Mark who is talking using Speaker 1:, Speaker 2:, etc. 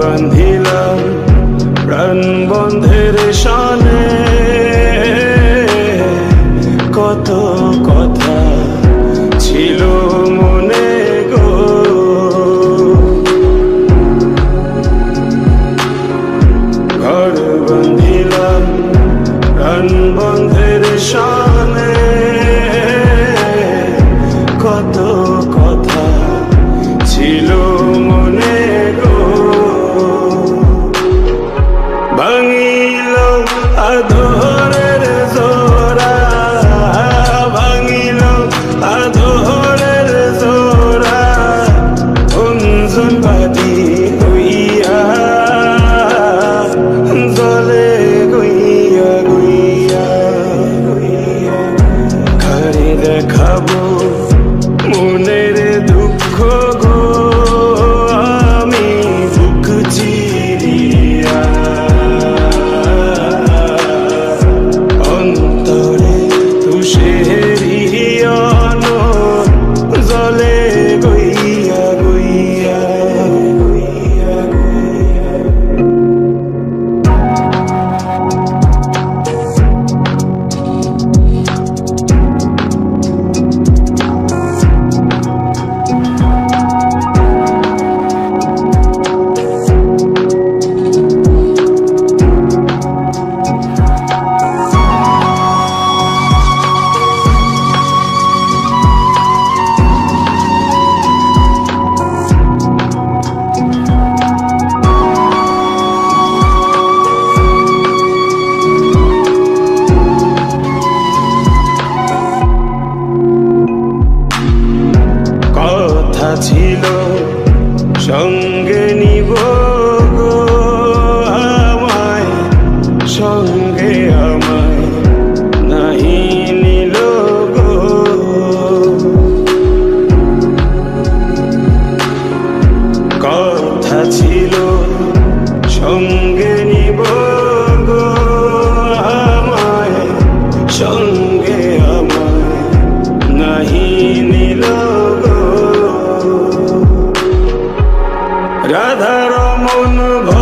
Speaker 1: বান্ধিলাম প্রাণ বন্ধের শানে, কত কথা ছিল মনে গো। ঘর বান্ধিলাম প্রাণ বন্ধের শানে, কত কথা ছিল মনে গো। ভাঙিল আদরের জোড়া, ভাঙিল আদরের জোড়া, অঞ্জন বাদি হইয়া জলে গইয়া গইয়া গইয়া। খারে দেখাবো মনের দুঃখ গো, আমি বুক চিরিয়া অন্তরে তুষেরিয়ন জলে গইয়া গইয়া গইয়া গইয়া। কথা ছিল সঙ্গে নিব গো আমায়, সঙ্গে আমায় নাহি নিল গো। কথা ছিল সঙ্গে নিব গো আমায়, সঙ্গে আমায় নাহি নিল গো। রাধার মন